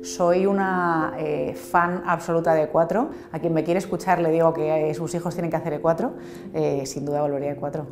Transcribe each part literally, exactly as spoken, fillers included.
Soy una eh, fan absoluta de E cuatro. A quien me quiere escuchar le digo que eh, sus hijos tienen que hacer E cuatro. Eh, sin duda volvería a E cuatro.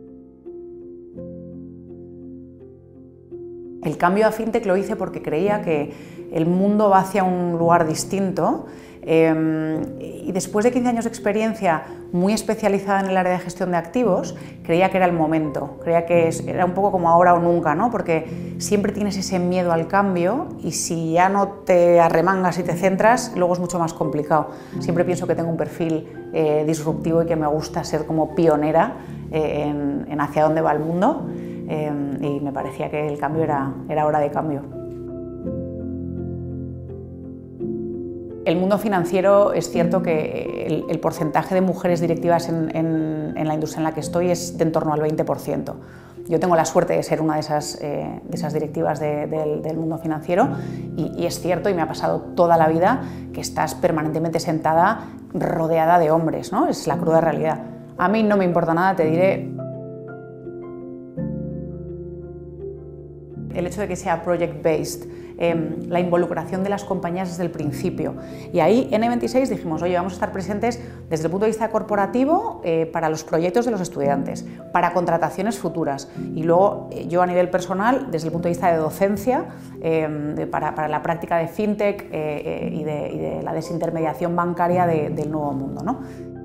El cambio a FinTech lo hice porque creía que el mundo va hacia un lugar distinto eh, y después de quince años de experiencia muy especializada en el área de gestión de activos, creía que era el momento, creía que era un poco como ahora o nunca, ¿no? Porque siempre tienes ese miedo al cambio y si ya no te arremangas y te centras, luego es mucho más complicado. Siempre pienso que tengo un perfil eh, disruptivo y que me gusta ser como pionera eh, en, en hacia dónde va el mundo. Eh, y me parecía que el cambio era, era hora de cambio. El mundo financiero, es cierto que el, el porcentaje de mujeres directivas en, en, en la industria en la que estoy es de en torno al veinte por ciento. Yo tengo la suerte de ser una de esas, eh, de esas directivas de, de, del mundo financiero y, y es cierto, y me ha pasado toda la vida, que estás permanentemente sentada rodeada de hombres, ¿no? Es la cruda realidad. A mí no me importa nada, te diré. El hecho de que sea project-based, eh, la involucración de las compañías desde el principio. Y ahí en E veintiséis dijimos, oye, vamos a estar presentes desde el punto de vista corporativo eh, para los proyectos de los estudiantes, para contrataciones futuras y luego eh, yo a nivel personal desde el punto de vista de docencia, eh, de, para, para la práctica de FinTech eh, eh, y, de, y de la desintermediación bancaria de, del nuevo mundo, ¿no?